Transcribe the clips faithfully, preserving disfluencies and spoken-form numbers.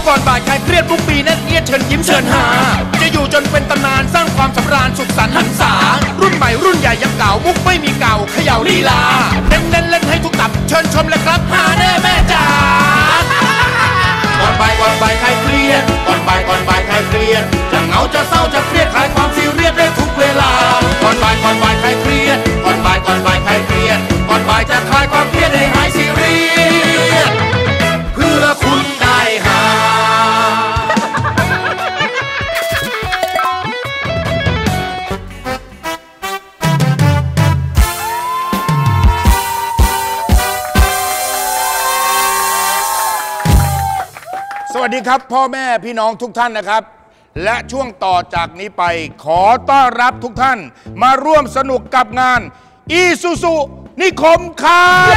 ก่อนบ่ายคลายเครียดทุกปีแน่นเอียดเชิญยิ้มเชิญหาจะอยู่จนเป็นตำนานสร้างความสำราญสุขสันต์หันษารุ่นใหม่รุ่นใหญ่ยังเก่ามุกไม่มีเก่าเขย่าลีลาเน้นเน้นเล่นให้ทุกตับเชิญชมเลยครับหาแน่แม่จ๋าก่อนบ่ายก่อนบ่ายคลายเครียดก่อนบ่ายก่อนบ่ายคลายเครียดจะเหงาจะเศร้าจะเครียดคลายความซีเรียสได้ทุกเวลาก่อนบ่ายก่อนบ่ายคลายเครียดก่อนบ่ายก่อนบ่ายคลายเครียดก่อนบ่ายจะคลายความเครียดให้หายซีเรียสเพื่อคุณได้หาสวัสดีครับพ่อแม่พี่น้องทุกท่านนะครับและช่วงต่อจากนี้ไปขอต้อนรับทุกท่านมาร่วมสนุกกับงานอีซูซูนิคมครับ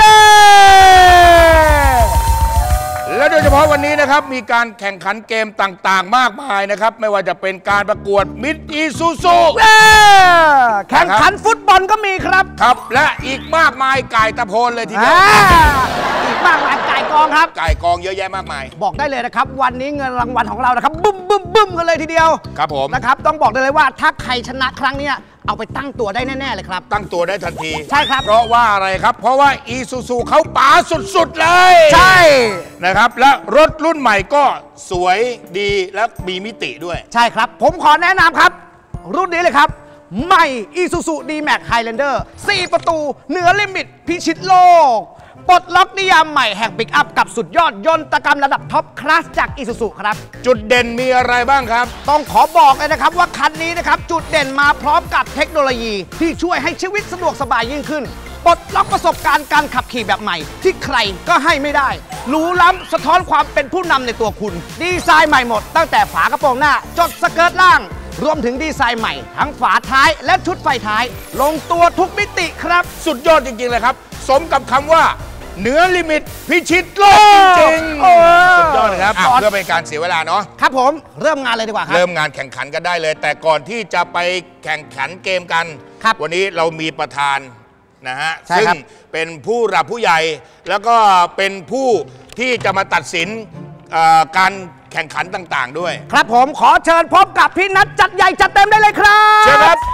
และโดยเฉพาะวันนี้นะครับมีการแข่งขันเกมต่างๆมากมายนะครับไม่ว่าจะเป็นการประกวดมิสอีซูซูแข่งขันฟุตบอลก็มีครับครับและอีกมากมายไก่ตะโพนเลยทีเดียวอีกมากมายไก่กองครับไก่กองเยอะแยะมากมายบอกได้เลยนะครับวันนี้เงินรางวัลของเรานะครับบึ้มบึ้มบึ้มกันเลยทีเดียวครับผมนะครับต้องบอกได้เลยว่าถ้าใครชนะครั้งนี้เอาไปตั้งตัวได้แน่ๆเลยครับตั้งตัวได้ทันทีใช่ครับเพราะว่าอะไรครับเพราะว่าอีซูซูเขาป๋าสุดๆเลยใช่นะครับและรถรุ่นใหม่ก็สวยดีและมีมิติด้วยใช่ครับผมขอแนะนำครับรุ่นนี้เลยครับใหม่ Isuzu D-Max Highlander สี่ประตูเหนือลิมิตพิชิตโลกปลดล็อกนิยามใหม่แห่งปิกอัพกับสุดยอดยนตกรรมระดับท็อปคลาสจาก Isuzu ครับจุดเด่นมีอะไรบ้างครับต้องขอบอกเลยนะครับว่าคันนี้นะครับจุดเด่นมาพร้อมกับเทคโนโลยีที่ช่วยให้ชีวิตสะดวกสบายยิ่งขึ้นปลดล็อกประสบการณ์การขับขี่แบบใหม่ที่ใครก็ให้ไม่ได้หรูล้ำสะท้อนความเป็นผู้นำในตัวคุณดีไซน์ใหม่หมดตั้งแต่ฝากระโปรงหน้าจดสเกิร์ตล่างรวมถึงดีไซน์ใหม่ทั้งฝาท้ายและชุดไฟท้ายลงตัวทุกมิติครับสุดยอดจริงๆเลยครับสมกับคำว่าเหนือลิมิตพิชิตโลกจริงๆสุดยอดครับเพื่อเป็นการเสียเวลาเนาะครับผมเริ่มงานเลยดีกว่าครับเริ่มงานแข่งขันกันได้เลยแต่ก่อนที่จะไปแข่งขันเกมกันวันนี้เรามีประธานนะฮะซึ่งเป็นผู้หลักผู้ใหญ่แล้วก็เป็นผู้ที่จะมาตัดสินการแข่งขันต่างๆด้วยครับผมขอเชิญพบกับพี่นัทจัดใหญ่จัดเต็มได้เลยครับเชิญครับ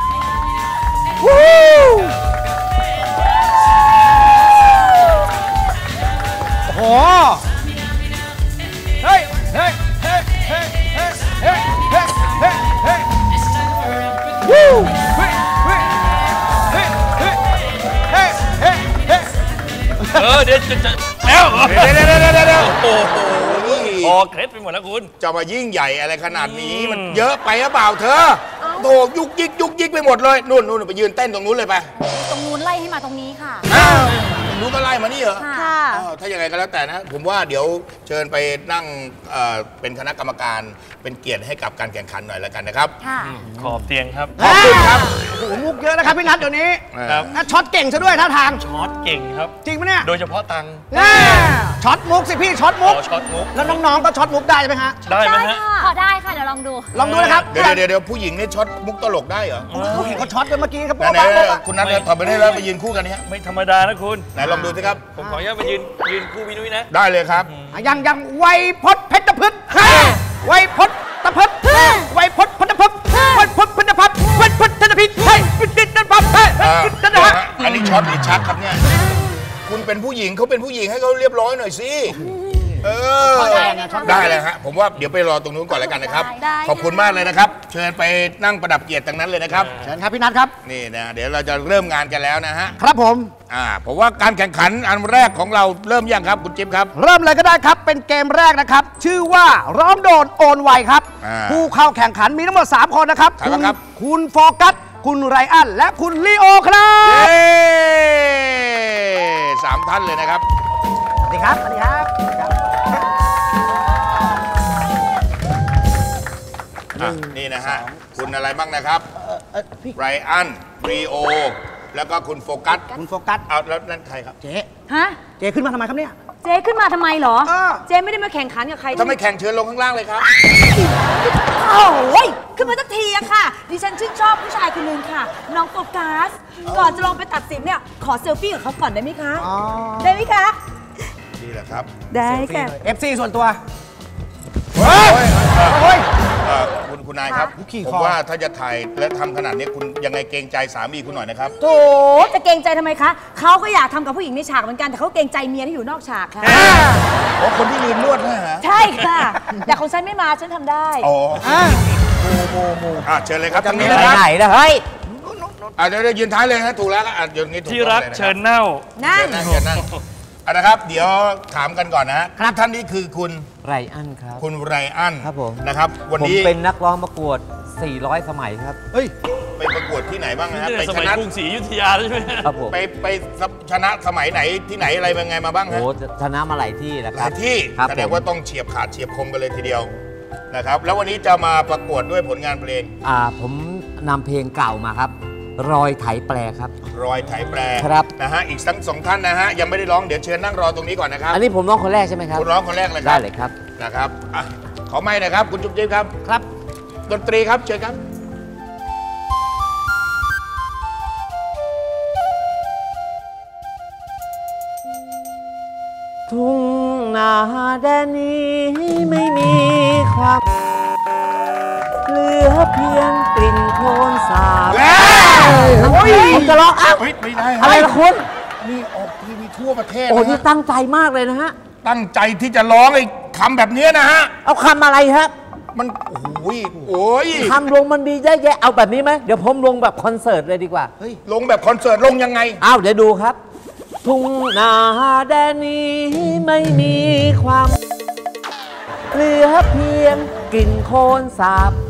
โอ้เฮ้ยเฮ้ยเฮ้ยเฮ้ยเฮ้ยเฮ้ยเฮ้ยเฮ้ยเฮ้ยวู้เฮ้ยเฮ้ยเฮ้ยเฮ้ยเฮ้ยเฮ้ยเฮ้ยเออเดี๋ยวจะแล้วเดี๋ยวเดี๋ยวเดี๋ยวเดี๋ยวโอ้โหคอเคล็ดไปหมดแล้วคุณจะมายิ่งใหญ่อะไรขนาดนี้มันเยอะไปหรือเปล่าเธอโถยุกยิกยุกยิกไปหมดเลยนู่นนู่นไปยืนเต้นตรงนู้นเลยไปตรงนู้นไล่ให้มาตรงนี้ค่ะตรงนู้นก็ไล่มานี่เหรอค่ะถ้าอย่างไรก็แล้วแต่นะผมว่าเดี๋ยวเชิญไปนั่งเป็นคณะกรรมการเป็นเกียรติให้กับการแข่งขันหน่อยแล้วกันนะครับค่ะขอบเตียงครับขอบคุณครับโอ้โหมุกเยอะนะครับพี่นัทเดี๋ยวนี้ครับช็อตเก่งซะด้วยท่าทางช็อตเก่งครับจริงไหมเนี่ยโดยเฉพาะตังช็อตมุกสิพี่ช็อตมุกช็อตมุกแล้วน้องๆก็ช็อตมุกได้ไหมฮะได้ไหมฮะพอได้ค่ะเดี๋ยวลองดูลองดูนะครับเดี๋ยวเดี๋ยวเดี๋ยวผู้หญิงนี่ช็อตมุกตลกได้เหรอผู้หญิงก็ช็อตกันเมื่อกี้ครับไหนคุณนัทถอดไปได้แล้วไปยืนคู่กันนี้ไม่ธรรมดานะคุณไหนลองดูสิครับผมขออนุญาตไปยืนยืนคู่พี่นุ้ยนะได้เลยครับยังยังไวพจน์เพชรพฤกษ์ไวพจน์ตะพฤกษ์ไวพจน์พจน์พฤกษ์ไวพจน์พจน์พฤกษ์ไวพจน์ธนพิษเฮ้ยพิษธนพัฒน์เฮ้ยนะฮะอันนี้ช็อตหรือชักครับเนี่ยคุณเป็นผู้หญิงเขาเป็นผู้หญิงให้เขาเรียบร้อยหน่อยสิเออได้เลยฮะผมว่าเดี๋ยวไปรอตรงนู้นก่อนแล้วกันนะครับขอบคุณมากเลยนะครับเชิญไปนั่งประดับเกียรติตรงนั้นเลยนะครับเชิญครับพี่นัทครับนี่นะเดี๋ยวเราจะเริ่มงานกันแล้วนะฮะครับผมอ่าผมว่าการแข่งขันอันแรกของเราเริ่มยังครับคุณจิ๊บครับเริ่มเลยก็ได้ครับเป็นเกมแรกนะครับชื่อว่าร้องโดนโอนไวครับผู้เข้าแข่งขันมีทั้งหมดสามคนนะครับคุณคุณโฟกัสคุณไรอันและคุณลีโอครับสามท่านเลยนะครับสวัสดีครับสวัสดีครับนี่นะฮะคุณอะไรบ้างนะครับไรอันลีโอแล้วก็คุณโฟกัสคุณโฟกัสเอาแล้วนั่นใครครับเจ๊ฮะเจ๊ขึ้นมาทำไมครับเนี่ยเจ๊ขึ้นมาทำไมเหรอเจ๊ไม่ได้มาแข่งขันกับใครถ้าไม่แข่งเชิญลงข้างล่างเลยครับโอ้ยขึ้นมาสักทีอะค่ะดิฉันชื่นชอบผู้ชายคนนึงค่ะน้องโฟกัสก่อนจะลงไปตัดสินเนี่ยขอเซลฟี่กับเขาก่อนได้ไหมคะได้ไหมคะนี่แหละครับได้ค่ะเอฟ ซี ส่วนตัวเฮ้ยเอ่อคุณคุณนายครับขี่ผคอมว่าถ้าจะถ่ายและทำขนาดนี้คุณยังไงเกรงใจสามีคุณหน่อยนะครับโถจะเกรงใจทำไมคะเขาก็อยากทำกับผู้หญิงในฉากเหมือนกันแต่เขาเกรงใจเมียที่อยู่นอกฉากค่ะโอ้คนที่ลืมนวดนะฮะใช่ค่ะ แต่ของฉันไม่มาฉันทำได้อ๋ออ่ะอ่ะเชิญเลยครับจะทางมีนี้อะนะไรครับไหนนะเฮ้ยอ่ะเดี๋ยวเดี๋ยวยืนท้ายเลยฮะถูกแล้วอ่ะยืนนี้ถูกที่รักต้องลยนะคบเชิญเน่านั่นเชิญนั่งเชิญนั่งอ่ะนะครับ เดี๋ยวถามกันก่อนนะฮะครับท่านนี้คือคุณไรอันครับคุณไรอันครับผมนะครับ วันผมนี้เป็นนักร้องประกวด สี่ร้อย สมัยครับเฮ้ยไปประกวดที่ไหนบ้างนะฮะนี่ไปสชมัยนะกรุงศรีอยุธยาแล้วใช่ไหมครับผมไปไปชนะสมัยไหนที่ไหนอะไรเป็นไงมาบ้างโอ้ฮะโหชนะมาหลายที่นะหครัลาบยที่ครับแสดงผมว่าต้องเฉียบขาดเฉียบคมกันเลยทีเดียวนะครับ แล้ววันนี้จะมาประกวดด้วยผลงานเพลงอ่าผมนำเพลงเก่ามาครับ รอยไถแปลครับรอยไถแปรครับนะฮะอีกทั้งสองท่านนะฮะยังไม่ได้ร้องเดี๋ยวเชิญนั่งรอตรงนี้ก่อนนะครับอันนี้ผมร้องคนแรกใช่ไหมครับคุณร้องคนแรกเลยคได้รับเลยครับนะครับอ่ะขอไม้หนะครับ คุณจุ๊บจิ๊บครับครับดนตรีครับเชิญครับทุ่งนาแดนนี้ไม่มีความเหลือเพียงกลิ่นโคลนสาบโอ้ยผมจะร้องอ้าวเฮ้ยไม่ได้อะไรล่ะคุณนี่ออกทีวีทั่วประเทศโอ้นะนี่ฮะตั้งใจมากเลยนะฮะตั้งใจที่จะร้องไอ้คำแบบเนี้ยนะฮะเอาคำอะไรครับมันโอ้ยโอ้ยคำลงมันดีเยอะแยะเอาแบบนี้ไหมเดี๋ยวผมลงแบบคอนเสิร์ตเลยดีกว่าลงแบบคอนเสิร์ตลงยังไงอ้าวเดี๋ยวดูครับ ทุ่งนาแดนนี้ไม่มีความเหลือเพียงกลิ่นโคลนสาบ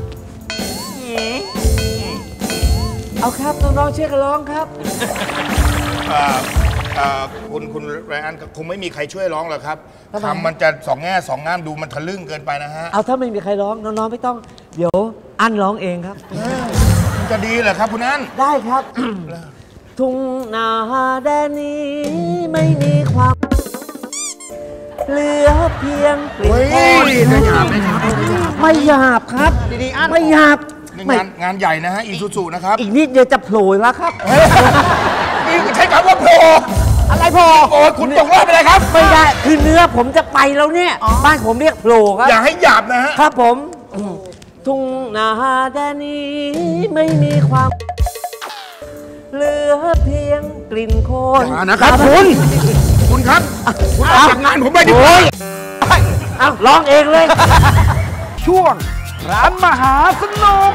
เอาครับน้องๆช่วยกันร้องครับเอ่อเอ่อคุณคุณไรอันคงไม่มีใครช่วยร้องหรอกครับทำไมคำมันจะสองแง่สองงามดูมันทะลึ่งเกินไปนะฮะเอาถ้าไม่มีใครร้องน้องๆไม่ต้อง เดี๋ยวอันร้องเองครับมันจะดีเหรอครับคุณอันได้ครับ ทุ่งนาแดนนี้ไม่มีความเหลือเพียงกลิ่นเฮ้ยโคลนไม่หยาบไม่หยาบไม่หยาบไม่หยาบครับดีๆอันไม่หยาบนี่ไม่งานงานใหญ่นะฮะอีซูซูนะครับอีกนิดเดียวจะโผล่แล้วครับนี่ใช้คำว่าโผล่อะไรโผล่โอ้ยคุณตกรอบไปเลยครับไม่ได้คือเนื้อผมจะไปแล้วเนี่ย บ้านผมเรียกโผล่ครับอย่าให้หยาบนะฮะครับผมทุ่งนาแดนนี้ไม่มีความ เหลือเพียงกลิ่นโคลนอย่านะครับคุณ คุณครับ คุณออกจากงานผมไปดีกว่าเอ้าร้องเองเลยช่วงร้านมหาสนุก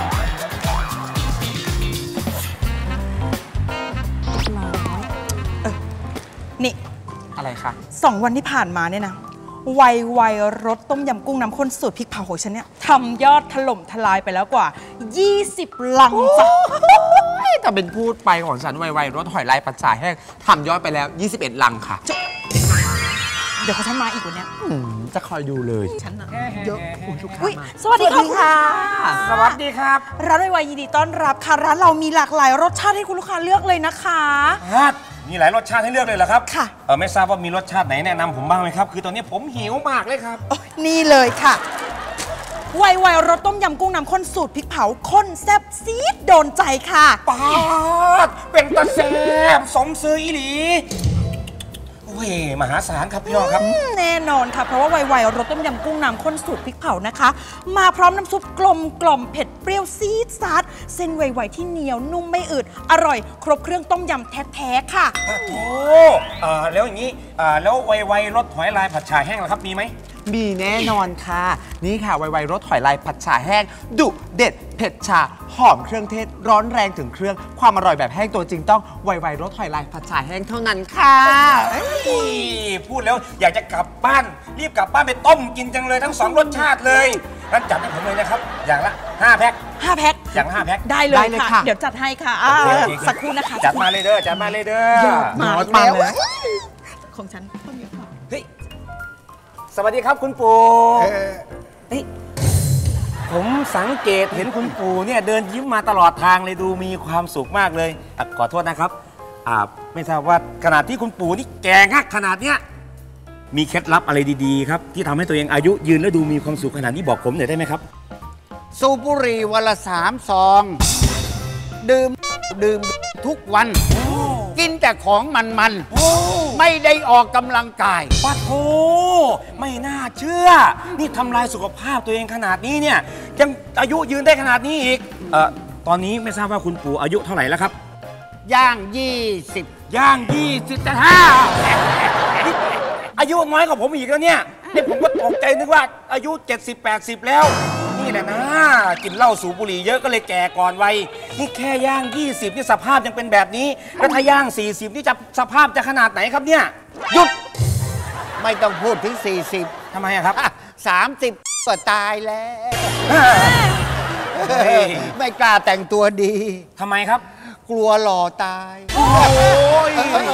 นี่อะไรคะสองวันที่ผ่านมาเนี่ยนะไวไวรสต้มยำกุ้งน้ำข้นสูตรพริกเผาของฉันเนี่ยทำยอดถล่มทลายไปแล้วกว่า ยี่สิบ ลังจ้ะแต่เป็นพูดไปของฉันไวๆรถหอยลายปัดสายแห้งทำยอดไปแล้ว ยี่สิบเอ็ด ลังค่ะเดี๋ยวเขาฉันมาอีกวันเนี้ยอืมจะคอยดูเลยฉันนะเยอะอุ้ยสวัสดีค่ะสวัสดีครับร้านไวไวยินดีต้อนรับค่ะร้านเรามีหลากหลายรสชาติให้คุณลูกค้าเลือกเลยนะคะมีหลายรสชาติให้เลือกเลยเหรอครับค่ะเออไม่ทราบว่ามีรสชาติไหนแนะนำผมบ้างไหมครับ คือตอนนี้ผมหิวมากเลยครับโอ้ยนี่เลยค่ะไวไวรสต้มยำกุ้งน้ำข้นสูตรพริกเผาข้นแซ่บซีดโดนใจค่ะปาดเป็นตะแซบสมซื้ออีหลีโอ้ยมหาศาลครับพี่น้องครับอืมแน่นอนค่ะ เพราะว่าไวไวรสต้มยำกุ้งน้ำข้นสูตรพริกเผานะคะ มาพร้อมน้ำซุปกลมกล่อมเผ็ดเปรี้ยวซีดซาดเส้นไวไวที่เหนียวนุ่มไม่อืดอร่อย ครบเครื่องต้มยำแท้ๆค่ะโอ้อ่าแล้วอย่างนี้อ่าแล้วไวๆรสหอยลายผัดฉ่าแห้งล่ะครับมีไหมมีแน่นอนค่ะ นี่ค่ะไวๆรสหอยลายผัดฉ่าแห้ง ดุเด็ดเผ็ดชา หอมเครื่องเทศ ร้อนแรงถึงเครื่อง ความอร่อยแบบแห้งตัวจริงต้องไวๆรสหอยลายผัดฉ่าแห้งเท่านั้นค่ะพูดแล้วอยากจะกลับบ้าน รีบกลับบ้านไปต้มกินจังเลยทั้งสองรสชาติเลยงั้นจัดให้ผมเลยนะครับ อย่างละห้าแพ็คห้าแพ็คอย่างละห้าแพ็คได้เลยได้เลยค่ะค่ะเดี๋ยวจัดให้ค่ะอ่าโอเคโอเคสักครู่นะคะจัดมาเลยเด้อจัดมาเลยเด้อมาน้อยอีกปังแล้วเลยของฉันเฮ้ยสวัสดีครับคุณปู่เฮ้ยผมสังเกตเห็นคุณปู่เนี่ยเดินยิ้มมาตลอดทางเลยดูมีความสุขมากเลยอ่ะขอโทษนะครับอ่าไม่ทราบว่าขนาดที่คุณปู่นี่แก่งักขนาดเนี้ยมีเคล็ดลับอะไรดีๆครับที่ทำให้ตัวเองอายุยืนและดูมีความสุขขนาดนี้บอกผมหน่อยได้ไหมครับสูบบุหรี่วันละสามซอง ดื่ม ดื่มทุกวัน กินแต่ของมันๆไม่ได้ออกกำลังกายปัดโธไม่น่าเชื่อ นี่ทำลายสุขภาพตัวเองขนาดนี้เนี่ยยังอายุยืนได้ขนาดนี้อีกเอ่อตอนนี้ไม่ทราบว่าคุณปู่อายุเท่าไหร่แล้วครับย่างยี่สิบย่างยี่สิบแต่ห้าอายุน้อยกว่าผมอีกแล้วเนี่ยเนี่ยผมก็ตกใจนึกว่าอายุ เจ็ดสิบแปดสิบ แล้ว นี่แหละนะกินเหล้าสูบบุหรี่เยอะก็เลยแก่ก่อนวัยนี่แค่ย่างยี่สิบนี่สภาพยังเป็นแบบนี้แล้วถ้าย่างสี่สิบนี่จะสภาพจะขนาดไหนครับเนี่ยหยุดไม่ต้องพูดถึงสี่สิบทำไมอะครับสามสิบก็ตายแล้วเฮ้ยไม่กล้าแต่งตัวดีทำไมครับกลัวหล่อตายโอ้ย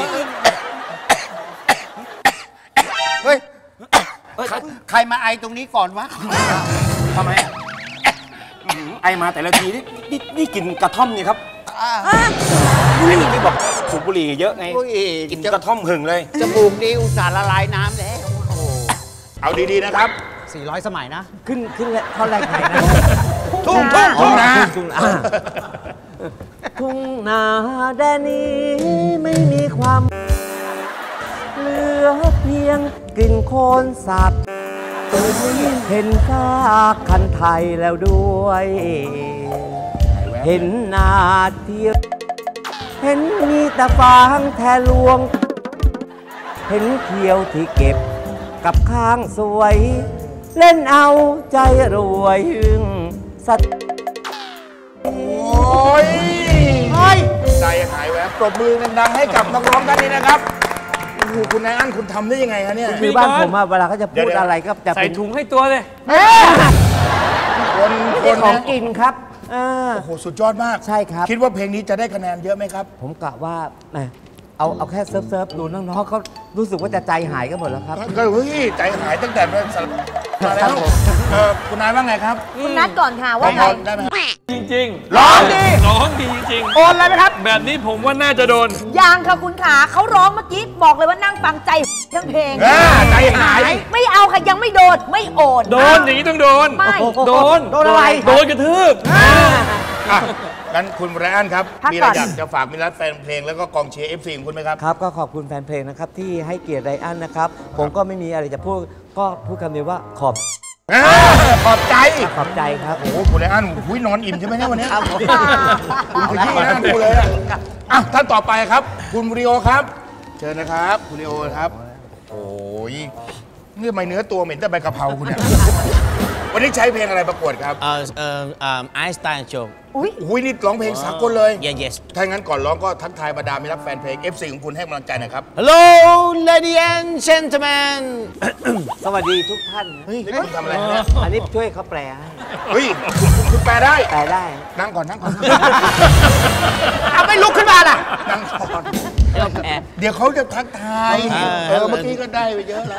เฮ้ย ใครมาไอตรงนี้ก่อนวะทำไมอะอื้อหือไอมาแต่ละทีนี่นี่นี่กินกระท่อมนี่ครับไอ้ที่บอกสูบบุหรี่เยอะไงอุ้ยกินกระท่อมหึงเลยจมูกดีอุตส่าห์ละลายน้ำแล้วเอาดีๆนะครับสี่ร้อย สมัยนะขึ้นขึ้นและข้อแรกไหนนะทุ่งทุ่งทุ่งนาทุ่งนาทุ่งนาแดนนี้ไม่มีความเหลือเพียงกลิ่นโคลนสาบเห็นซากคันไทยแล้วด้วย เห็นนาที่เห็นมีแต่ฟางแทนลวง เห็นเขียวที่เก็บกับข้างสวย เล่นเอาใจรวยสัตว์โอ้ยใจหายแวบปรบมือดังๆให้กับนักร้องท่านนี้นะครับโอ้โหคุณนายอั้นคุณทำได้ยังไงคะเนี่ยคือบ้านผมอะเวลาเขาจะพูดอะไรก็จะใส่เป็นถุงให้ตัวเลยคนคเป็นนของนะกินครับเออโอ้โหสุดยอดมากใช่ครับคิดว่าเพลงนี้จะได้คะแนนเยอะไหมครับผมกะว่าแหมเอาเอาแค่เซิร์ฟเซิร์ฟดูน้องๆเขารู้สึกว่าจะใจหายกันหมดแล้วครับก็เฮ้ยใจหายตั้งแต่มาสารมาแล้วเออคุณนายว่าไงครับคุณนัดก่อนค่ะว่าไงได้ไหมครับจริงๆร้องดีร้องดีจริงโอนอะไรไหมครับๆ แบบนี้ผมว่าน่าจะโดนยังค่ะคุณขาเขาร้องเมื่อกี้บอกเลยว่านั่งฟังใจทั้งเพลงอ่าใจหายไม่เอาค่ะยังไม่โดนไม่โอนโดนอย่างนี้ต้องโดนไม่โดนโดนอะไรโดนกระทืบอ่ะงั้นคุณไรอันครับพักมีอะไรก่อนอยากจะฝากมิตรรักแฟนเพลงแล้วก็กองเชียร์ เอฟ ซี ของคุณไหมครับครับก็ขอบคุณแฟนเพลงนะครับที่ให้เกียรติไรอันนะครับ ผมก็ไม่มีอะไรจะพูดก็พูดคำเดียวว่าขอบอ่าขอบใจขอบใจครับโอ้โหคุณไรอันหุยนอนอิ่มใช่ไหมเนี่ยวันนี้คุณขยี้หน้าดูเลยอะอ่ะท่านต่อไปครับ คุณริโอครับ เชิญนะครับ คุณริโอครับ โอ้ยนี่ทำไมเนื้อตัวเหม็นแต่ใบกะเพราคุณเนี่ย วันนี้ใช้เพลงอะไรประกวดครับ Uh, um, um, Einstein Show. อุ้ยอุ้ยนี่ร้องเพลงสากลเลย Yeah, yes. ถ้างั้นก่อนร้องก็ทักทายบรรดามิตรรักแฟนเพลง เอฟ ซี ของคุณให้กำลังใจหน่อยครับ Hello, ladies and gentlemen. สวัสดีทุกท่านเฮ้ยนี่คุณทำอะไรเนี่ยอันนี้ช่วยเขาแปลให้เฮ้ยคุณคุณแปลได้แปลได้นั่งก่อนนั่งก่อนเอาไม่ลุกขึ้นมาล่ะนั่งก่อน เดี๋ยวเขาจะทักทาย เออ เมื่อกี้ก็ได้ไปเยอะแล้ว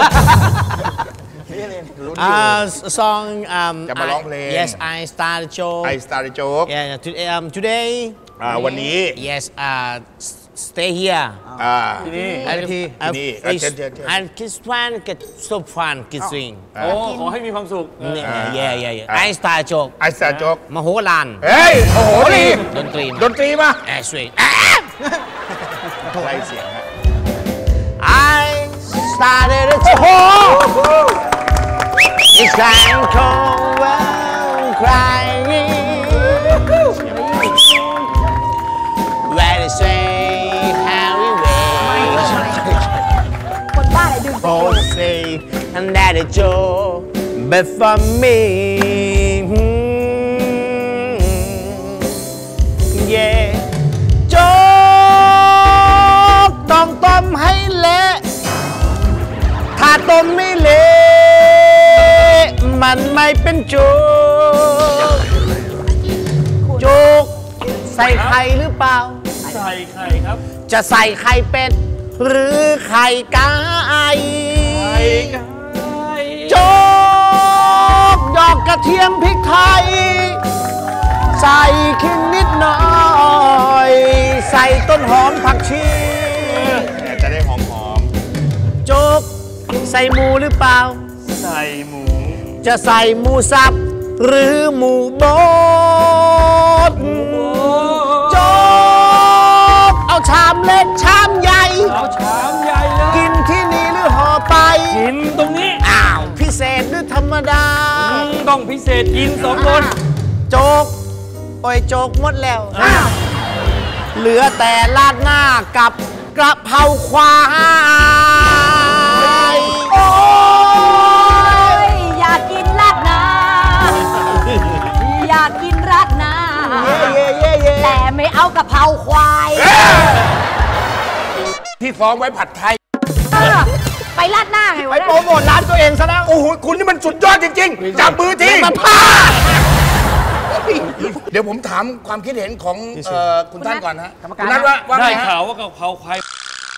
Uh, s- song. Um, จะมาร้องเพลง I- Yes, I started show. ไอสตาร์โจ๊ก Yeah, today. Um, today. อ่าวันนี้ Yes. Uh, s- stay here. อ่า And ที่นี่ uh, ที่นี่ please- เชิญเชิญเชิญ And kiss one, get so fun, kiss swing. โอ้ ขอให้มีความสุข Yeah, yeah, yeah. yeah. I started show. ไอสตาร์โจ๊กมโหฬารเฮ้ย โอ้โหดีดนตรีดนตรีมาแอร์สวิงไล่เสียงฮะ I started a show. It's like cold crying. Where they say Harry Way. คนบ้าอะไรดึง Oh, say and that a joke, but for me, hmm, yeah. โจ๊กต้องต้มให้เละถ้าต้มไม่เละมันไม่เป็นโจ๊กโจ๊กใส่ไข่หรือเปล่าใส่ไข่ครับจะใส่ไข่เป็ดหรือไข่ไก่ไข่ไก่โจ๊กดอกกระเทียมพริกไทย ใส่ขิงนิดหน่อย ใส่ต้นหอมผักชีจะได้หอมหอมโจ๊กใส่หมูหรือเปล่าใส่หมูจะใส่หมูสับหรือหมูบดโจ๊กเอาชามเล็กชามใหญ่เอาชามใหญ่เลยกินที่นี่หรือห่อไปกินตรงนี้อ้าวพิเศษหรือธรรมดาอืมต้องพิเศษกินสองคนโจกโอ้ยโจกหมดแล้วเหลือแต่ราดหน้ากับกระเพราควายโอ้ยอยากกินราดหน้าอยากกินราดหน้าเย่เย่เย่แต่ไม่เอากะเพราควายที่ซ้อมไว้ผัดไทยเออไปราดหน้าไงไปวะโปรโมทร้านตัวเองซะแล้วโอ้โห คุณนี่มันสุดยอดจริงๆ จับมือทีเดี๋ยวผมถามความคิดเห็นของเอ่อคุณท่านก่อนฮะคุณนัทว่าว่าได้ไงฮะข่าวว่ากะเพราควาย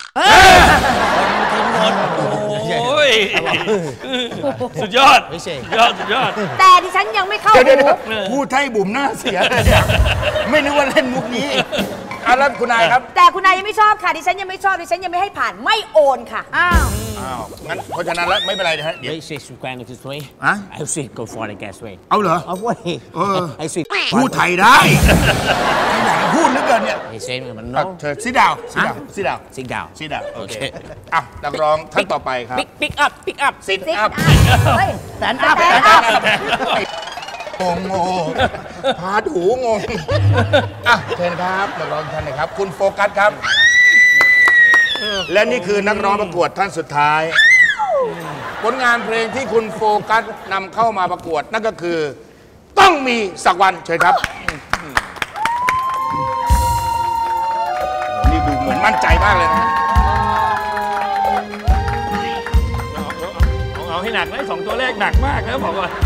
กินหมดโอ้ยสุดยอดสุดยอดสุดยอดแต่ดิฉันยังไม่เข้าเดี๋ยวเดี๋ยวหูพูดให้บุ๋มหน้าเสียเลยเนี่ยไม่นึกว่าเล่นมุกนี้อ่ะแล้วคุณนายครับแต่คุณนายยังไม่ชอบค่ะดิฉันยังไม่ชอบดิฉันยังไม่ให้ผ่านไม่โอนค่ะอ้าวอ้าวงั้นเพราะฉะนั้นแล้วไม่เป็นไรนะฮะเดี๋ยวไอ้สิสุกแกงก็จะสวยฮะไอ้สิก็ฟอร์ดแกสวยเอาเหรอเอาเว้ยเออไอ้สิพูดไทยได้ขยันพูดเหลือเกินเนี่ยไอ้เซนมันอ่ะน้องเชิญซิดาวซิดาวซิดาวสิงดาวซิดาวโอเคโอเคอ่ะนักร้องท่านต่อไปครับปิกปิกอัพปิกอัพซิดซิกอัพเฮ้ยแสนอัพแสนแสนอัอัพพงงงพาถูงงอ่ะเชิญครับนักร้องท่านนะครับ คุณโฟกัสครับ และนี่คือนักร้องประกวดท่านสุดท้าย ผลงานเพลงที่คุณโฟกัสนำเข้ามาประกวดนั่นก็คือ ต้องมีสักวันเชิญครับนี่ดูเหมือนมั่นใจมากเลยนะเอาเอาให้หนักนะสองตัวแรกหนักมากนะบอกว่า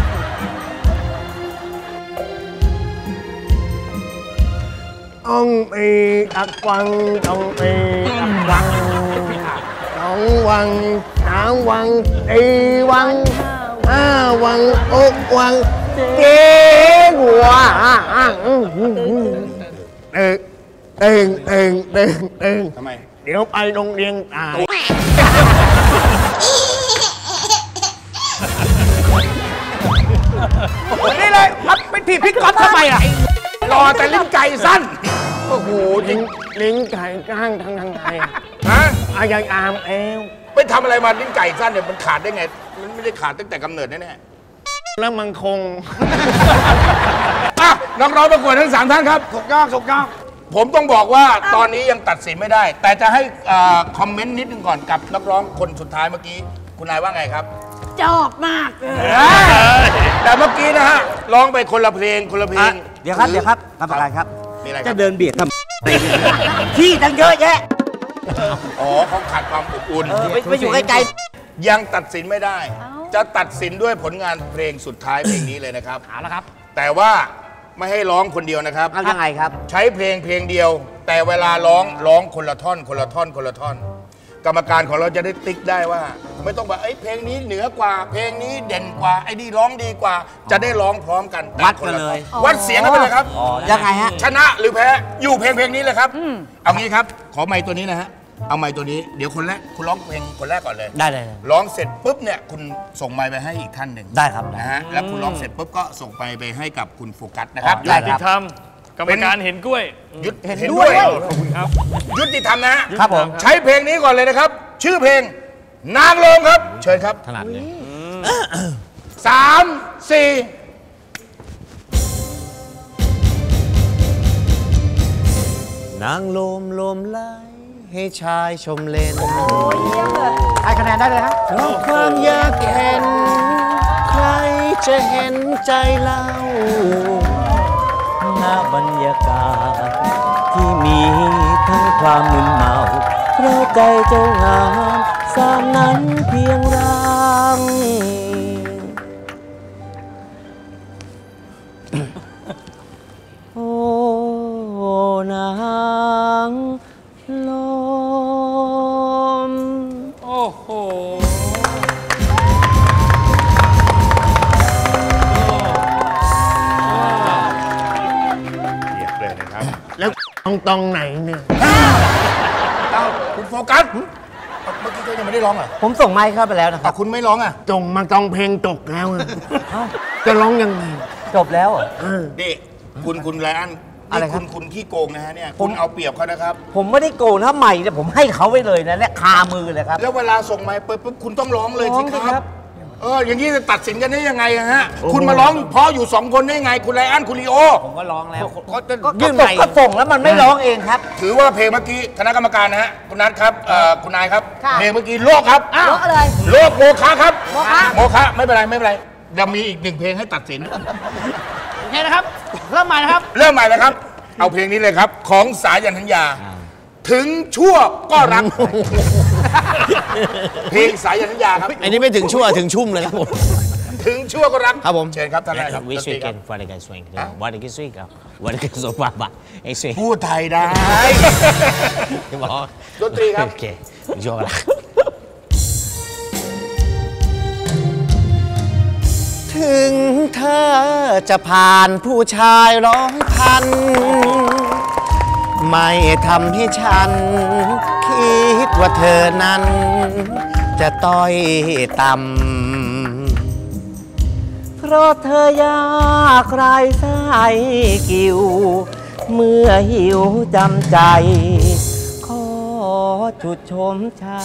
ต้องมีอักวังต้องมีอักวังสองวังสามวังสี่วังห้าวังหกวังเจ็ดวังเตึงเตึงเตึงเตึงเตึงทำไมเดี๋ยวไปโรงเรียนตายนี่เลยรับไปถีบพี่ก๊อฟทำไมอ่ะรอแต่ลิ้นไก่สั้น โอ้โหจริลิ้งนลิ้นไก่ก้างทางทางไทยฮะอายังอามเอวไปทำอะไรมาลิ้นไก่สั้นเนี่ยมันขาดได้ไง มันไม่ได้ขาดตั้งแต่กำเนิดแน่แล้วมันคงๆอ่ะนักร้องประกวดทั้งสามท่านครับถูกต้องถูกต้องผมต้องบอกว่าตอนนี้ยังตัดสินไม่ได้ แต่จะให้อ่าคอมเมนต์นิดนึงก่อนกับนักร้องคนสุดท้ายเมื่อกี้ คุณนายว่าไงครับจอกมากเลยแต่เมื่อกี้นะฮะร้องไปคนละเพลงคนละเพลงเดี๋ยวครับเดี๋ยวครับกรรมการครับมีอะไรคจะรับเดินเบียดทำที่ตั้งเยอะแยะอ๋อเขาขาดความอบอุ่นเออไปไปอยู่ไกลยังตัดสินไม่ได้ จะตัดสินด้วยผลงานเพลงสุดท้ายเพลงนี้เลยนะครับเอาละครับแต่ว่าไม่ให้ร้องคนเดียวนะครับๆเอายังไงครับใช้เพลงเพลงเดียว แต่เวลาร้องร้องคนละท่อน คนละท่อนคนละท่อน กรรมการของเราจะได้ติ๊กได้ว่า ไม่ต้องแบบไอ้ยเพลงนี้เหนือกว่า เพลงนี้เด่นกว่าไอ้นี่ร้องดีกว่า จะได้ร้องพร้อมกันแต่วัดคกันละเลยท่อนวัดเสียงกันไปเลยครับยังไงฮะชนะหรือแพ้อยู่เพลงเพลงนี้เลยครับเอางี้ครับ ขอไมค์ตัวนี้นะฮะเอาไมค์ตัวนี้เดี๋ยวคนแรกคุณร้องเพลงคนแรกก่อนเลยได้เลยร้องเสร็จปุ๊บเนี่ยคุณส่งไมค์ไปให้อีกท่านหนึ่งได้ครับนะฮะแล้วคุณร้องเสร็จปุ๊บก็ส่งไปไปให้กับคุณโฟกัสนะครับได้ยุติธรรมกรรมการเห็นกล้วยยุดเห็นด้วยขอบคุณครับยุติธรรมนะฮะครับผมใช้เพลงนี้ก่อนเลยนะครับ ชื่อเพลงนางลมครับ เชิญครับถนัดเลยสามสี่นางลมลมไล่ให้ชายชมเล่นให้คะแนนได้เลยครับเพราะความอยากเห็น ใครจะเห็นใจเราหน้าบรรยากาศ ที่มีทั้งความมึนเมาเพราะใจเจ้างามสามนั้นเพียงร่าง โอ้นางลมโอ้โหเรียบเลยนะครับแล้วตรงตรงไหนเนี่ยเอ้าคุณโฟกัสเมื่อกี้เขายังไม่ได้ร้องเหรอ่ะผมส่งไมค์เข้าไปแล้วนะครับคุณไม่ร้องอ่ะตรงมาตรงเพลงตกแล้วอะจะร้องยังไงจบแล้วเหรอเออนี่คุณคุณไรอันอะไรนี่ครัคุบณคุณขี้โกงนะฮะเนี่ยคุณเอาเปรียบเขานะครับผมไม่ได้โกงนะใหม่เนี่ยผมให้เขาไว้เลยนะและคามือเลยครับแล้วเวลาส่งไม้ปุ๊บปุ๊บคุณต้องร้องเลยสิร้องสิคครัรับบ เอออย่างนี้จะตัดสินกันได้ยังไงอะฮะคุณมาร้องเพราะอยู่สองคนได้ยังไง คุณไลอ้อนคุณลีโอผมก็ร้องแล้วก็จะก็ยื่นส่ใหงม่ก็ส่งแล้วมันไม่ร้องเองครับถือว่าเพลงเมื่อกี้คณะกรรมการนะฮะคุณนัทครับเอ่อคุณนายครับค่ะเพลงเมื่อกี้โลกครับโลกอะไรโลกโมฆะครับโมฆะโมฆะไม่เป็นไรไม่เป็นไรเดี๋ยวมีอีกหนึ่งเพลงให้ตัดสินโอเคนะครับ เริ่มใหม่นะครับเริ่มใหม่เลยครับ เอาเพลงนี้เลยครับ ของสายันธัญญา ถึงชั่วก็รัก เพลงสายันธัญญาครับอันนี้ไม่ถึงชั่วถึงชุ่มเลยครับผมถึงชั่วก็รักครับผมเชิญครับท่านแรกครับวิดนสตรีวีคเกรับนวันกันสวิงวันกันสวิงครับวันกันสวาบะไอ้สวิงพูดไทยได้บอกดนตรีครับโอเคชั่วกันละ ถึงเธอจะผ่านผู้ชายร้อยพัน ไม่ทำให้ฉัน คิดว่าเธอนั้น จะต้อยต่ำเพราะเธอยากไรสายกิว เมื่อหิวจำใจ ขอจุดชมชาย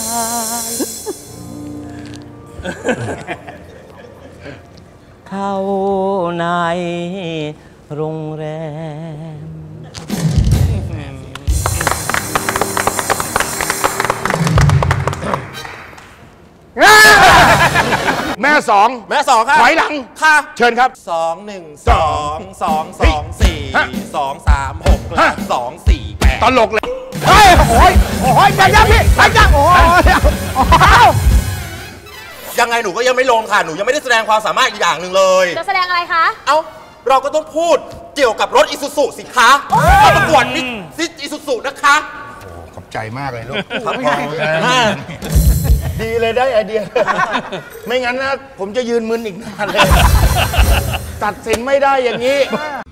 เข้าในโรงแรมแม่สองแม่สองครับถอยหลังค่ะเชิญครับสองหนึ่งสองสองสองสี่ฮะสองสามหกฮะสองสี่แปดตลกเลยเฮ้ย โอ้ย โอ้ยอย่าอย่าพี่ไปจังโอ้ยโอ้ยยังไงหนูก็ยังไม่ลงค่ะ หนูยังไม่ได้แสดงความสามารถอีกอย่างหนึ่งเลยจะแสดงอะไรคะเอ้า เราก็ต้องพูดเกี่ยวกับรถอิซูซุสิคะมาประกวดมิสอิซูซุนะคะขอบใจมากเลยลูกครับดีเลยได้ไอเดีย ไม่งั้นนะ ผมจะยืนมึนอีกนานเลย ตัดสินไม่ได้อย่างนี้